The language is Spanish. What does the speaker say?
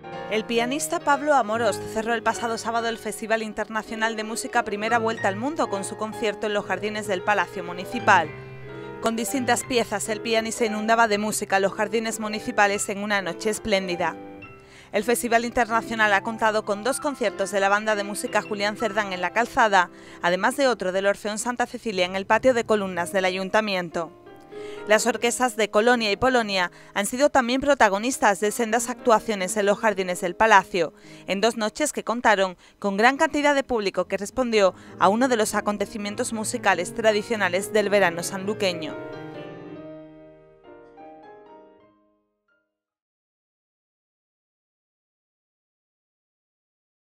El pianista Pablo Amorós cerró el pasado sábado el Festival Internacional de Música Primera Vuelta al Mundo con su concierto en los jardines del Palacio Municipal. Con distintas piezas, el pianista inundaba de música los jardines municipales en una noche espléndida. El Festival Internacional ha contado con 2 conciertos de la banda de música Julián Cerdán en la Calzada, además de otro del Orfeón Santa Cecilia en el patio de columnas del Ayuntamiento. Las orquestas de Colonia y Polonia han sido también protagonistas de sendas actuaciones en los jardines del Palacio, en 2 noches que contaron con gran cantidad de público que respondió a uno de los acontecimientos musicales tradicionales del verano sanluqueño.